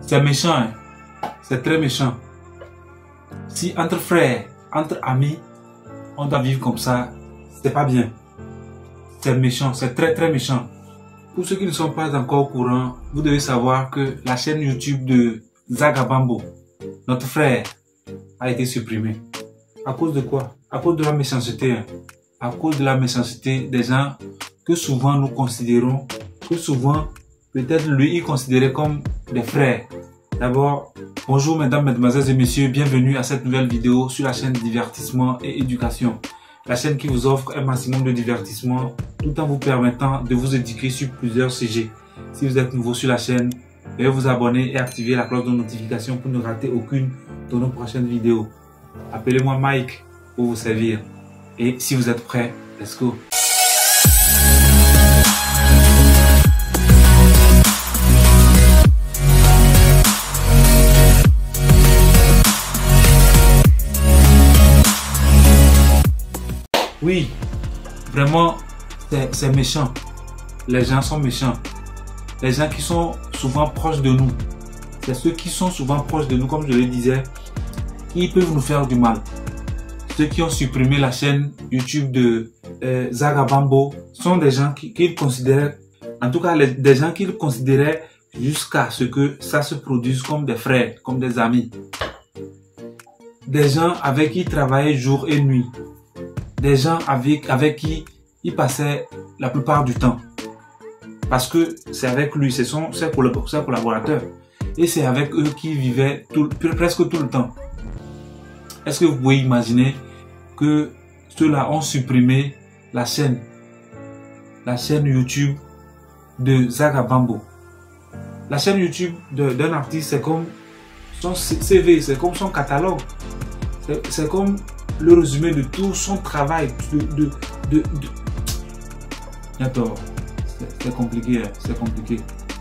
C'est méchant, hein? C'est très méchant. Si entre frères, entre amis, on doit vivre comme ça, c'est pas bien. C'est méchant, c'est très très méchant. Pour ceux qui ne sont pas encore au courant, vous devez savoir que la chaîne YouTube de Zagabambo, notre frère, a été supprimée. À cause de quoi? À cause de la méchanceté. Hein? À cause de la méchanceté des gens que souvent nous considérons, que souvent peut-être lui il considérait comme des frères. D'abord, bonjour mesdames, mesdemoiselles et messieurs, bienvenue à cette nouvelle vidéo sur la chaîne Divertissement et Éducation. La chaîne qui vous offre un maximum de divertissement tout en vous permettant de vous éduquer sur plusieurs sujets. Si vous êtes nouveau sur la chaîne, veuillez vous abonner et activer la cloche de notification pour ne rater aucune de nos prochaines vidéos. Appelez-moi Mike pour vous servir. Et si vous êtes prêts, let's go! Oui, vraiment, c'est méchant. Les gens sont méchants. Les gens qui sont souvent proches de nous. C'est ceux qui sont souvent proches de nous, comme je le disais, qui peuvent nous faire du mal. Ceux qui ont supprimé la chaîne YouTube de Zagabambo sont des gens qu'ils considéraient, en tout cas des gens qu'ils considéraient jusqu'à ce que ça se produise comme des frères, comme des amis. Des gens avec qui ils travaillaient jour et nuit. Des gens avec qui il passait la plupart du temps. Parce que c'est avec lui, c'est ses collaborateurs. Et c'est avec eux qu'il vivait presque tout le temps. Est-ce que vous pouvez imaginer que ceux-là ont supprimé la chaîne YouTube de Zagabambo? La chaîne YouTube d'un artiste, c'est comme son CV, c'est comme son catalogue. C'est comme le résumé de tout son travail. Attends, c'est compliqué, c'est compliqué.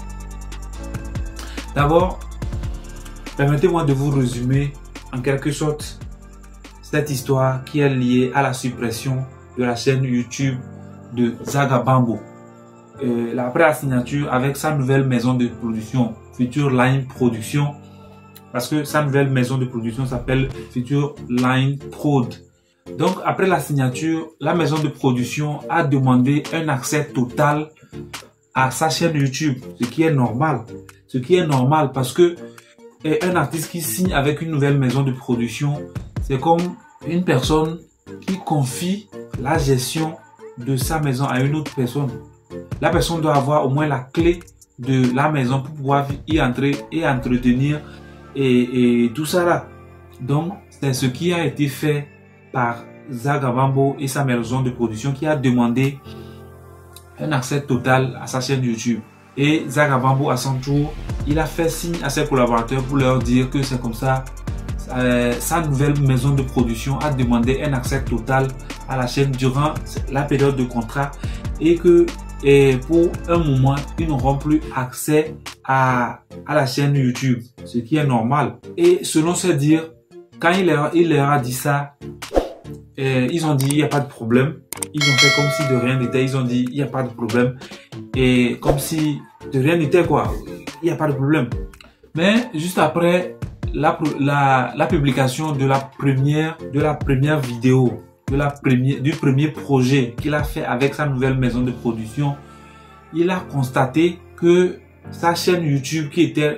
D'abord, permettez-moi de vous résumer en quelque sorte cette histoire qui est liée à la suppression de la chaîne YouTube de Zagabambo. Après la signature avec sa nouvelle maison de production, Future Line Production, parce que sa nouvelle maison de production s'appelle Future Line Prod. Donc après la signature, la maison de production a demandé un accès total à sa chaîne YouTube, ce qui est normal. Ce qui est normal parce que un artiste qui signe avec une nouvelle maison de production, c'est comme une personne qui confie la gestion de sa maison à une autre personne. La personne doit avoir au moins la clé de la maison pour pouvoir y entrer et entretenir et tout ça là. Donc c'est ce qui a été fait par Zagabambo et sa maison de production qui a demandé un accès total à sa chaîne YouTube. Et Zagabambo à son tour, il a fait signe à ses collaborateurs pour leur dire que c'est comme ça. Sa nouvelle maison de production a demandé un accès total à la chaîne durant la période de contrat et que pour un moment, ils n'auront plus accès à la chaîne YouTube, ce qui est normal. Et selon se dire, quand il leur a dit ça, ils ont dit il n'y a pas de problème. Ils ont fait comme si de rien n'était. Ils ont dit il n'y a pas de problème. Et comme si de rien n'était quoi. Il n'y a pas de problème. Mais juste après la publication de la première vidéo, du premier projet qu'il a fait avec sa nouvelle maison de production, il a constaté que sa chaîne YouTube qui était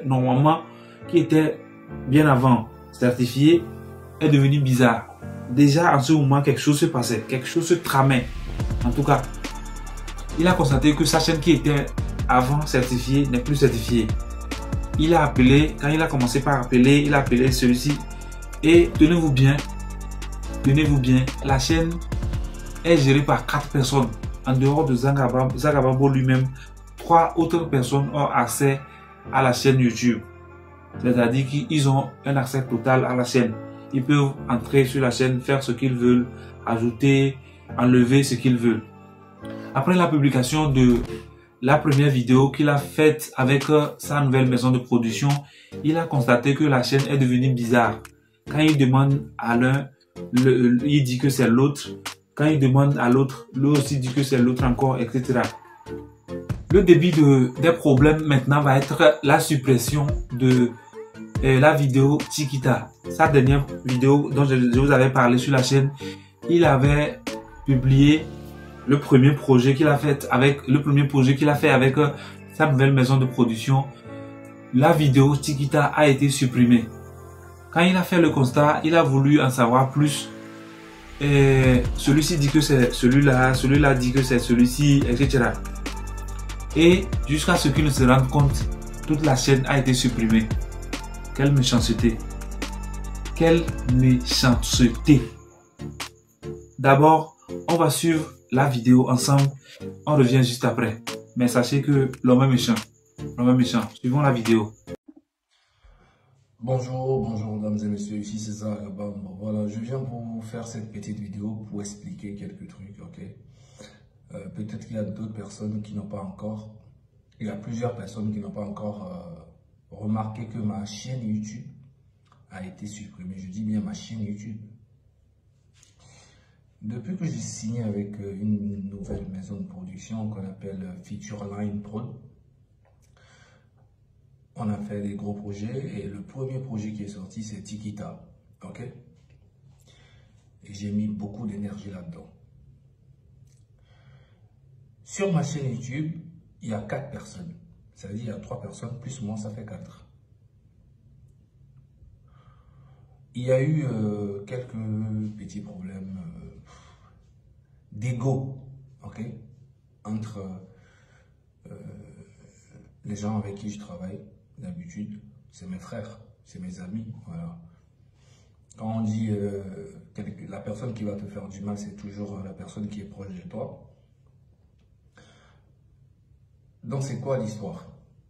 bien avant certifiée est devenue bizarre. Déjà en ce moment quelque chose se passait, quelque chose se tramait. En tout cas, il a constaté que sa chaîne qui était avant certifiée n'est plus certifiée. Il a appelé, quand il a commencé par appeler, il a appelé celui-ci. Et tenez-vous bien, la chaîne est gérée par 4 personnes. En dehors de Zagabambo lui-même, 3 autres personnes ont accès à la chaîne YouTube. C'est-à-dire qu'ils ont un accès total à la chaîne. Ils peuvent entrer sur la chaîne, faire ce qu'ils veulent, ajouter, enlever ce qu'ils veulent. Après la publication de la première vidéo qu'il a faite avec sa nouvelle maison de production, il a constaté que la chaîne est devenue bizarre. Quand il demande à l'un, il dit que c'est l'autre. Quand il demande à l'autre, lui aussi dit que c'est l'autre encore, etc. Le début des problèmes maintenant va être la suppression de la vidéo Chiquita. Sa dernière vidéo dont je vous avais parlé sur la chaîne, il avait publié le premier projet qu'il a fait avec sa nouvelle maison de production. La vidéo Chiquita a été supprimée. Quand il a fait le constat, il a voulu en savoir plus. Celui-ci dit que c'est celui-là, celui-là dit que c'est celui-ci, etc. Et jusqu'à ce qu'il ne se rende compte, toute la chaîne a été supprimée. Quelle méchanceté! Quelle méchanceté! D'abord, on va suivre la vidéo ensemble. On revient juste après. Mais sachez que l'homme est méchant. L'homme est méchant. Suivons la vidéo. Bonjour mesdames et messieurs, ici c'est Zaga Bambo. Voilà, je viens pour vous faire cette petite vidéo pour expliquer quelques trucs, ok? Peut-être qu'il y a d'autres personnes qui n'ont pas encore, il y a plusieurs personnes qui n'ont pas encore remarqué que ma chaîne YouTube a été supprimée. Je dis bien ma chaîne YouTube. Depuis que j'ai signé avec une nouvelle maison de production qu'on appelle Featureline Prod, on a fait des gros projets et le premier projet qui est sorti c'est Chiquita, ok? Et j'ai mis beaucoup d'énergie là-dedans. Sur ma chaîne YouTube, il y a 4 personnes. Ça veut dire qu'il y a 3 personnes, plus ou moins ça fait 4. Il y a eu quelques petits problèmes d'ego, ok? Entre les gens avec qui je travaille. D'habitude, c'est mes frères, c'est mes amis, voilà. Quand on dit la personne qui va te faire du mal, c'est toujours la personne qui est proche de toi. Donc c'est quoi l'histoire?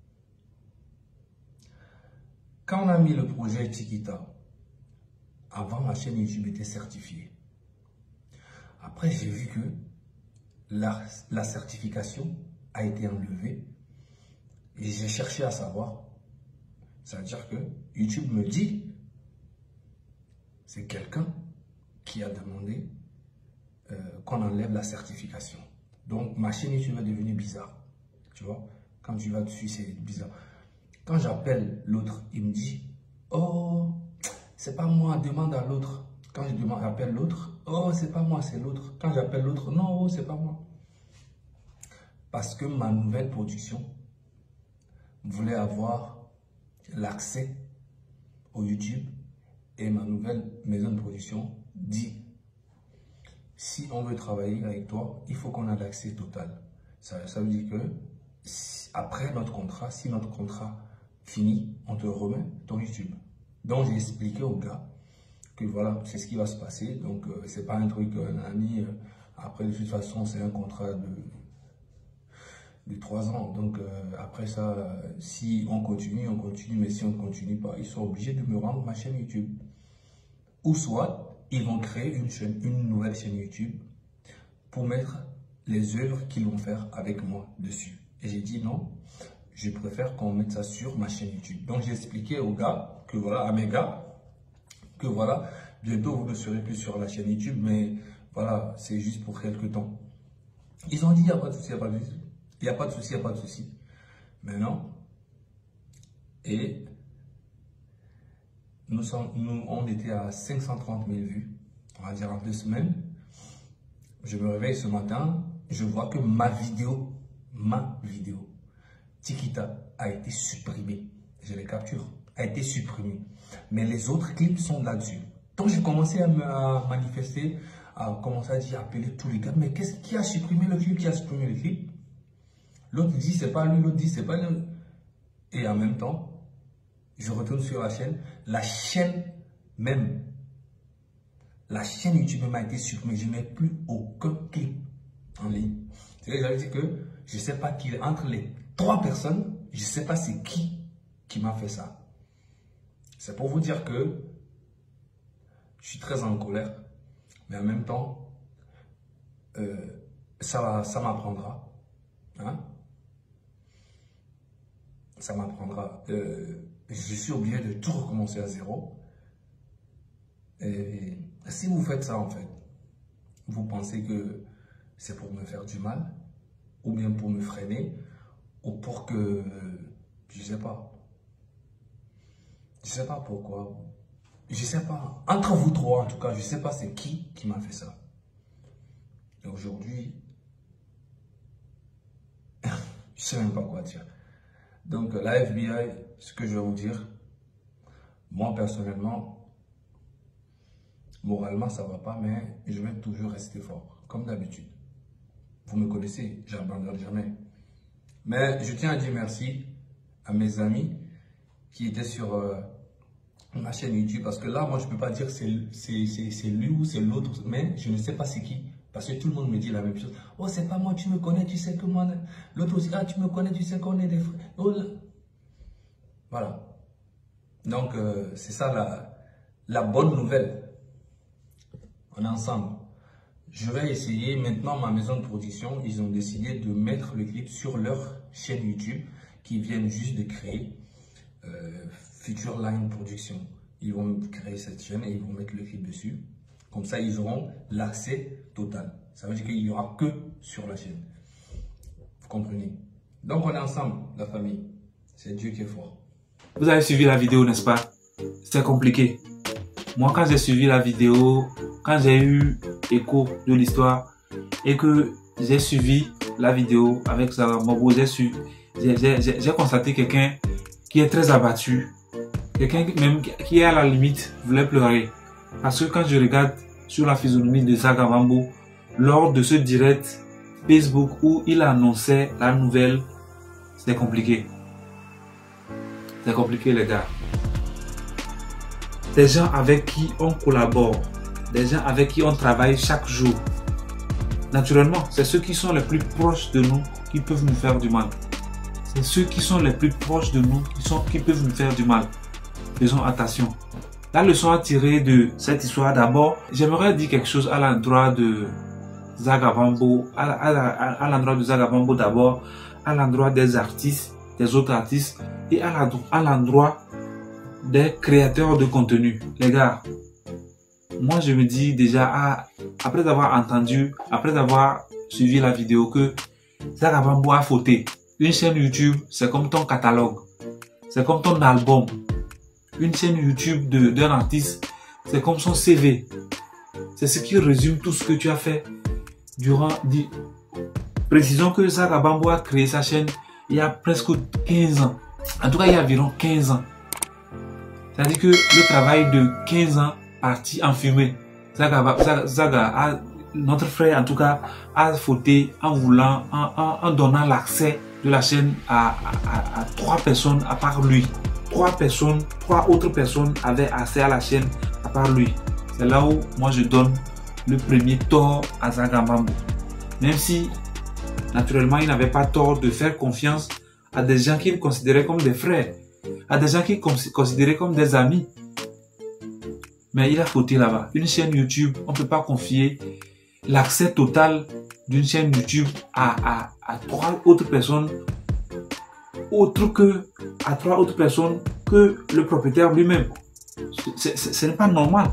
Quand on a mis le projet Chiquita, avant ma chaîne YouTube était certifiée. Après j'ai vu que la certification a été enlevée et j'ai cherché à savoir. Ça veut dire que YouTube me dit, c'est quelqu'un qui a demandé qu'on enlève la certification. Donc ma chaîne YouTube est devenue bizarre. Tu vois, quand tu vas dessus, c'est bizarre. Quand j'appelle l'autre, il me dit, oh, c'est pas moi, demande à l'autre. Quand j'appelle l'autre, oh, c'est pas moi, c'est l'autre. Quand j'appelle l'autre, non, oh, c'est pas moi. Parce que ma nouvelle production voulait avoir l'accès au YouTube et ma nouvelle maison de production dit, si on veut travailler avec toi, il faut qu'on ait l'accès total. Ça veut dire que après notre contrat, si notre contrat finit, on te remet ton YouTube. Donc j'ai expliqué au gars que voilà, c'est ce qui va se passer. Donc c'est pas un truc après de toute façon c'est un contrat de 3 ans. Donc après ça, si on continue, on continue. Mais si on ne continue pas, ils sont obligés de me rendre ma chaîne YouTube. Ou soit, ils vont créer une nouvelle chaîne YouTube pour mettre les œuvres qu'ils vont faire avec moi dessus. Et j'ai dit non, je préfère qu'on mette ça sur ma chaîne YouTube. Donc j'ai expliqué aux gars, que voilà, à mes gars, que voilà, bientôt vous ne serez plus sur la chaîne YouTube, mais voilà, c'est juste pour quelques temps. Ils ont dit, il n'y a pas de souci, il n'y a pas de souci. Il n'y a pas de souci, il n'y a pas de souci. Maintenant, et on était à 530 000 vues, on va dire en 2 semaines. Je me réveille ce matin, je vois que ma vidéo, Chiquita, a été supprimée. Je les capture, a été supprimée. Mais les autres clips sont là-dessus. Donc j'ai commencé à manifester, à commencer à dire, appeler tous les gars, mais qu'est-ce qui a supprimé le clip, qui a supprimé le clip? L'autre dit c'est pas lui, l'autre dit c'est pas lui. Et en même temps, je retourne sur la chaîne même, la chaîne YouTube m'a été supprimée. Je n'ai plus aucun clip en ligne. C'est-à-dire, j'avais dit que je ne sais pas qui, entre les 3 personnes, je ne sais pas c'est qui m'a fait ça. C'est pour vous dire que je suis très en colère, mais en même temps, ça m'apprendra. Hein? Ça m'apprendra. Je suis obligé de tout recommencer à zéro. Et si vous faites ça, en fait, vous pensez que c'est pour me faire du mal, ou bien pour me freiner, ou pour que, je sais pas pourquoi, je sais pas, entre vous trois en tout cas, je sais pas c'est qui m'a fait ça. Et aujourd'hui, je sais même pas quoi dire. Donc la FBI, ce que je vais vous dire, moi personnellement, moralement ça va pas, mais je vais toujours rester fort, comme d'habitude. Vous me connaissez, j'abandonne jamais. Mais je tiens à dire merci à mes amis qui étaient sur ma chaîne YouTube. Parce que là, moi, je ne peux pas dire c'est lui ou c'est l'autre. Mais je ne sais pas c'est qui. Parce que tout le monde me dit la même chose. Oh, c'est pas moi, tu me connais, tu sais que moi. L'autre aussi, ah, tu me connais, tu sais qu'on est des frères. Oh, voilà. Donc, c'est ça la bonne nouvelle. On est ensemble. Je vais essayer, maintenant ma maison de production, ils ont décidé de mettre le clip sur leur chaîne YouTube qu'ils viennent juste de créer, Future Line Production. Ils vont créer cette chaîne et ils vont mettre le clip dessus. Comme ça, ils auront l'accès total. Ça veut dire qu'il n'y aura que sur la chaîne. Vous comprenez? Donc on est ensemble, la famille. C'est Dieu qui est fort. Vous avez suivi la vidéo, n'est-ce pas? C'est compliqué. Moi, quand j'ai suivi la vidéo, quand j'ai eu écho de l'histoire et que j'ai suivi la vidéo avec Zaga Bambo, j'ai constaté quelqu'un qui est très abattu, quelqu'un même qui est à la limite voulait pleurer. Parce que quand je regarde sur la physionomie de Zaga Bambo, lors de ce direct Facebook où il annonçait la nouvelle, c'était compliqué. C'est compliqué, les gars. Des gens avec qui on collabore, des gens avec qui on travaille chaque jour. Naturellement, c'est ceux qui sont les plus proches de nous qui peuvent nous faire du mal. C'est ceux qui sont les plus proches de nous qui peuvent nous faire du mal. Faisons attention. La leçon à tirer de cette histoire, d'abord, j'aimerais dire quelque chose à l'endroit de Zaga Bambo, à l'endroit de Zaga Bambo d'abord, à l'endroit des artistes, des autres artistes, et à l'endroit des créateurs de contenu. Les gars, moi je me dis déjà, après avoir suivi la vidéo, que Zaga Bambo a fauté. Une chaîne YouTube, c'est comme ton catalogue, c'est comme ton album. Une chaîne YouTube d'un artiste, c'est comme son CV. C'est ce qui résume tout ce que tu as fait durant... Précisons que Zaga Bambo a créé sa chaîne il y a presque 15 ans. En tout cas, il y a environ 15 ans. C'est-à-dire que le travail de 15 ans parti en fumée. Notre frère en tout cas, a fauté en donnant l'accès de la chaîne à 3 personnes à part lui. 3 autres personnes avaient accès à la chaîne à part lui. C'est là où moi je donne le premier tort à Zaga Bambo. Même si, naturellement, il n'avait pas tort de faire confiance à des gens qu'il considérait comme des frères, à des gens qu'il considérait comme des amis. Mais il a fauté là-bas. Une chaîne YouTube, on ne peut pas confier l'accès total d'une chaîne YouTube à 3 autres personnes, à 3 autres personnes que le propriétaire lui-même. Ce n'est pas normal.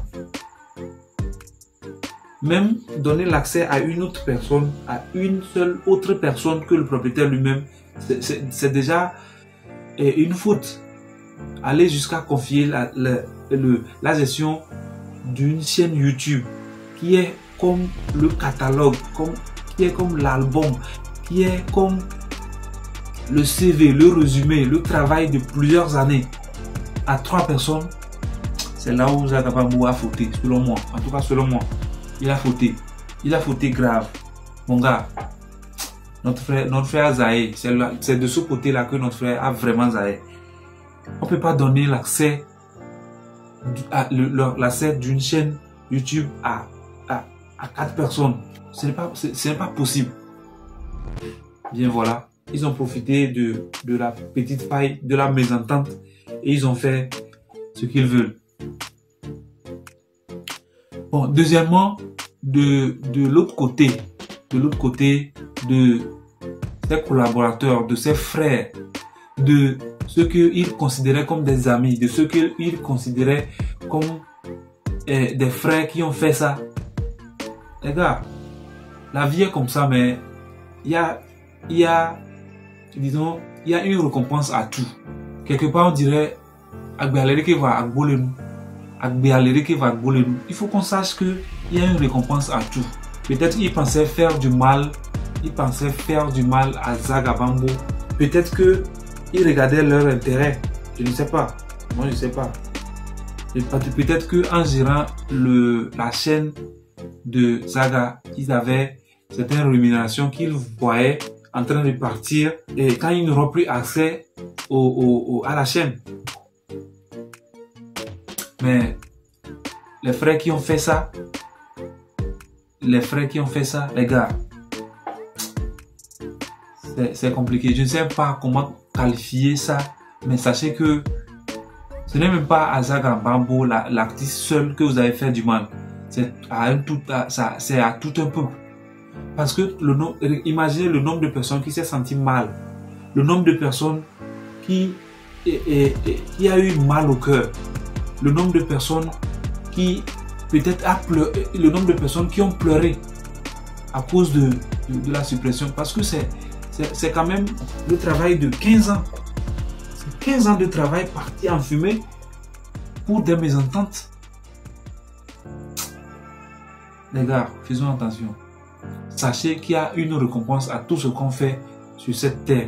Même donner l'accès à une autre personne, à une seule autre personne que le propriétaire lui-même, c'est déjà une faute. Aller jusqu'à confier la gestion d'une chaîne YouTube qui est comme le catalogue, qui est comme l'album, qui est comme le CV, le résumé, le travail de plusieurs années à 3 personnes, c'est là où Zaga Bambo a fauté, selon moi. En tout cas, selon moi, il a fauté. Il a fauté grave. Mon gars, notre frère Zahé, c'est de ce côté-là que notre frère a vraiment Zahé. On ne peut pas donner l'accès d'une chaîne YouTube à 4 personnes. Ce n'est pas possible. Bien voilà. Ils ont profité de la petite faille, de la mésentente et ils ont fait ce qu'ils veulent. Bon, deuxièmement, de l'autre côté de ses collaborateurs, de ses frères, de ceux qu'ils considéraient comme des amis, de ceux qu'ils considéraient comme des frères qui ont fait ça. Les gars, la vie est comme ça, mais il y a disons, il y a une récompense à tout. Quelque part, on dirait, il faut qu'on sache qu'il y a une récompense à tout. Peut-être qu'il pensait faire du mal, à Zagabambo. Peut-être qu'ils regardaient leur intérêt. Je ne sais pas. Moi, je ne sais pas. Peut-être qu'en gérant la chaîne de Zaga, ils avaient certaines rémunérations qu'ils voyaient en train de partir et quand ils n'auront plus accès à la chaîne. Mais les frères qui ont fait ça, les gars, c'est compliqué. Je ne sais pas comment qualifier ça, mais sachez que ce n'est même pas à Zagabambo, l'artiste seul, que vous avez fait du mal. C'est à tout un peuple. Parce que imaginez le nombre de personnes qui s'est senti mal, le nombre de personnes qui a eu mal au cœur, le nombre de personnes qui peut-être le nombre de personnes qui ont pleuré à cause de la suppression. Parce que c'est quand même le travail de 15 ans. 15 ans de travail partis en fumée pour des mésententes. Les gars, faisons attention. Sachez qu'il y a une récompense à tout ce qu'on fait sur cette terre.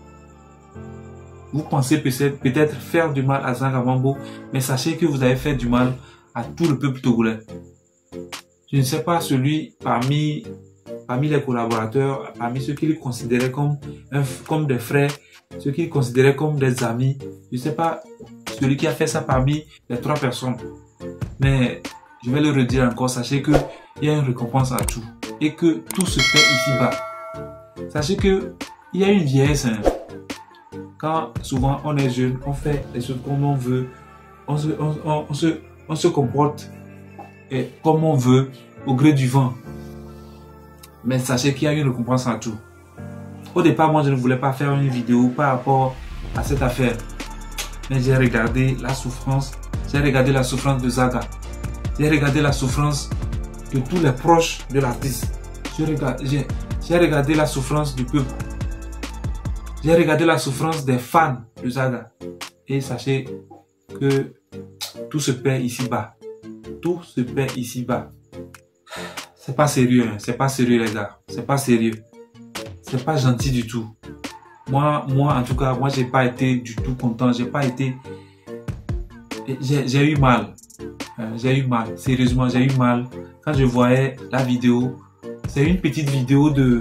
Vous pensez peut-être faire du mal à Zagabambo, mais sachez que vous avez fait du mal à tout le peuple togolais. Je ne sais pas celui parmi les collaborateurs, parmi ceux qui les considéraient comme des frères, ceux qui les considéraient comme des amis. Je ne sais pas celui qui a fait ça parmi les 3 personnes. Mais je vais le redire encore, sachez qu'il y a une récompense à tout. Et que tout se fait ici-bas. Sachez qu'il y a une vieillesse. Hein. Quand souvent on est jeune, on fait les choses comme on veut. On se comporte comme on veut, au gré du vent. Mais sachez qu'il y a une récompense à tout. Au départ, moi je ne voulais pas faire une vidéo par rapport à cette affaire. Mais j'ai regardé la souffrance. J'ai regardé la souffrance de Zaga. J'ai regardé la souffrance de tous les proches de l'artiste. J'ai regardé la souffrance du peuple. J'ai regardé la souffrance des fans de Zaga. Et sachez que tout se paie ici-bas. Tout se paie ici-bas. C'est pas sérieux, hein. C'est pas sérieux les gars. C'est pas sérieux. C'est pas gentil du tout. Moi en tout cas, moi j'ai pas été du tout content. J'ai eu mal. J'ai eu mal, sérieusement j'ai eu mal quand je voyais la vidéo. C'est une petite vidéo de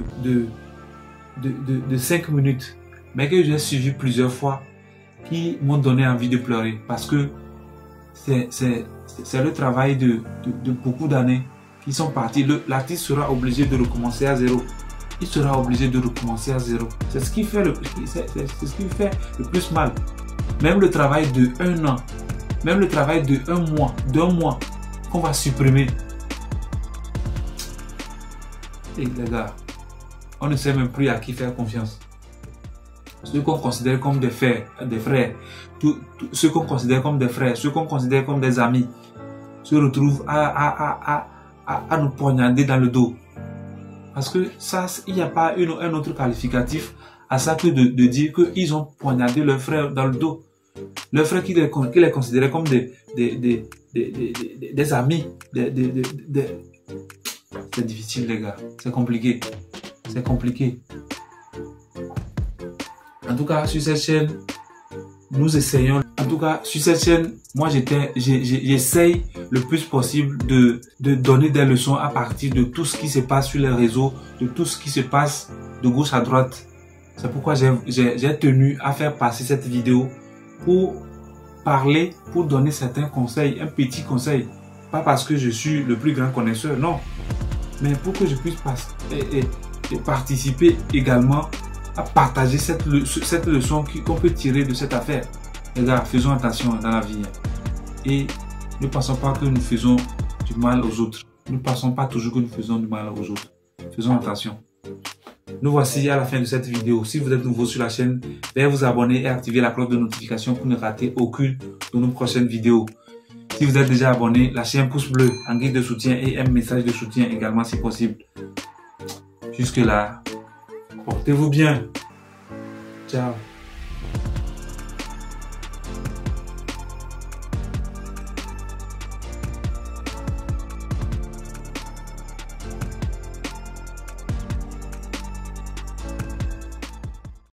5 minutes, mais que j'ai suivi plusieurs fois, qui m'ont donné envie de pleurer, parce que c'est le travail de beaucoup d'années qui sont partis. L'artiste sera obligé de recommencer à zéro. Il sera obligé de recommencer à zéro. C'est ce qui fait le plus mal. Même le travail de 1 an, même le travail de 1 mois, d'1 mois, qu'on va supprimer. Et les gars, on ne sait même plus à qui faire confiance. Ceux qu'on considère comme des frères, ceux qu'on considère comme des frères, ceux qu'on considère comme des amis, se retrouvent à nous poignarder dans le dos. Parce que ça, il n'y a pas un autre qualificatif à ça que de dire qu'ils ont poignardé leurs frères dans le dos. Leurs frères qui les considéraient comme des amis. C'est difficile les gars, c'est compliqué. C'est compliqué. En tout cas, sur cette chaîne, nous essayons. En tout cas, sur cette chaîne, moi j'essaye le plus possible de donner des leçons à partir de tout ce qui se passe sur les réseaux, de tout ce qui se passe de gauche à droite. C'est pourquoi j'ai tenu à faire passer cette vidéo pour parler, pour donner certains conseils, un petit conseil. Pas parce que je suis le plus grand connaisseur, non. Mais pour que je puisse participer également à partager cette leçon qu'on peut tirer de cette affaire. Les gars, faisons attention dans la vie. Et ne pensons pas que nous faisons du mal aux autres. Ne pensons pas toujours que nous faisons du mal aux autres. Faisons attention. Nous voici à la fin de cette vidéo. Si vous êtes nouveau sur la chaîne, veuillez vous abonner et activer la cloche de notification pour ne rater aucune de nos prochaines vidéos. Si vous êtes déjà abonné, lâchez un pouce bleu en guise de soutien et un message de soutien également si possible. Jusque là, portez-vous bien. Ciao.